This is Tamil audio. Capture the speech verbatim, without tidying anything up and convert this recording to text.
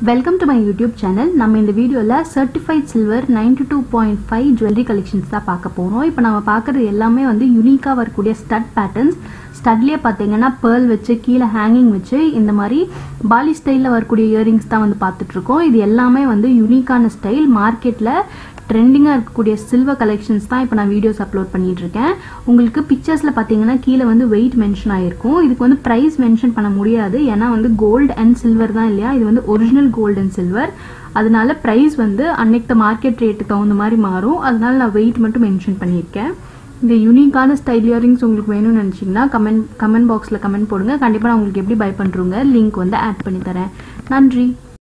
Welcome to my YouTube channel. நம்ம இந்த வீடியோல certified silver ninety-two point five jewelry collections தான் பார்க்க போறோம். இப்போ நாம பார்க்கிறது எல்லாமே வந்து யூனிக்கா வரக்கூடிய stud patterns. ஸ்டட்லயே பாத்தீங்கன்னா pearl வச்சு கீழ ஹேங்கிங் வச்சு இந்த மாதிரி பாலி ஸ்டைல்ல வரக்கூடிய இயரிங்ஸ் தான் வந்து பார்த்துட்டு இருக்கோம். இது எல்லாமே வந்து யூனிக்கான ஸ்டைல். மார்க்கெட்ல ட்ரெண்டிங்கா இருக்கக்கூடிய சில்வர் கலெக்ஷன்ஸ் தான் இப்போ நான் வீடியோஸ் அப்லோட் பண்ணிட்டு இருக்கேன். உங்களுக்கு பிக்சர்ஸ்ல பாத்தீங்கன்னா கீழ வந்து வெயிட் மென்ஷன் ஆயிருக்கும். இதுக்கு வந்து பிரைஸ் மென்ஷன் பண்ண முடியாது ஏன்னா வந்து கோல்ட் அண்ட் சில்வர் தான் இல்லையா. இது வந்து ஒரிஜினல் கோல்ட் அண்ட் சில்வர். அதனால பிரைஸ் வந்து அன்னைக்கு மார்க்கெட் ரேட்டுக்கு தகுந்த மாதிரி மாறும். அதனால நான் வெயிட் மட்டும் மென்ஷன் பண்ணியிருக்கேன். இந்த யூனிக்கான ஸ்டைல் இயரிங்ஸ் உங்களுக்கு வேணும்னு நினைச்சீங்கன்னா கமெண்ட் கமெண்ட் பாக்ஸ்ல கமெண்ட் போடுங்க. கண்டிப்பா நான் உங்களுக்கு எப்படி பை பண்றோங்க லிங்க் வந்து ஆட் பண்ணி தரேன். நன்றி.